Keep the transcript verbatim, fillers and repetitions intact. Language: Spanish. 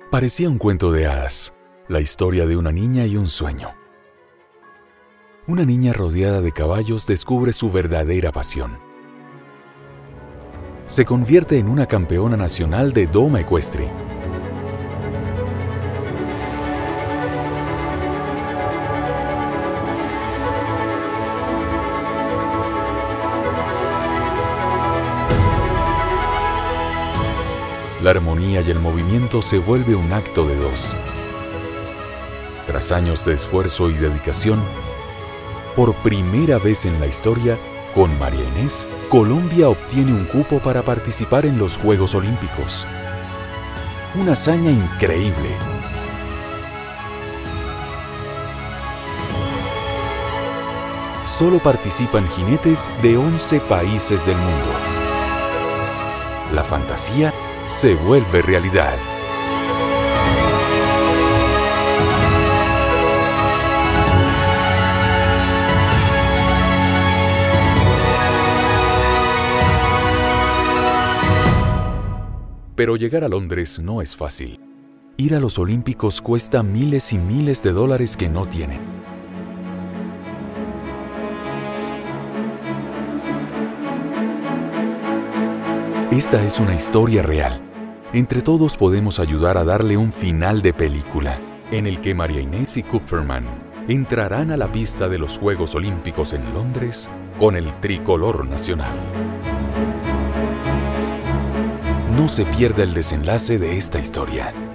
Parecía un cuento de hadas, la historia de una niña y un sueño. Una niña rodeada de caballos descubre su verdadera pasión. Se convierte en una campeona nacional de doma ecuestre. La armonía y el movimiento se vuelve un acto de dos. Tras años de esfuerzo y dedicación, por primera vez en la historia, con María Inés, Colombia obtiene un cupo para participar en los Juegos Olímpicos. Una hazaña increíble. Solo participan jinetes de once países del mundo. La fantasía se vuelve realidad. Pero llegar a Londres no es fácil. Ir a los Olímpicos cuesta miles y miles de dólares que no tienen. Esta es una historia real. Entre todos podemos ayudar a darle un final de película, en el que María Inés y Kupferman entrarán a la pista de los Juegos Olímpicos en Londres con el tricolor nacional. No se pierda el desenlace de esta historia.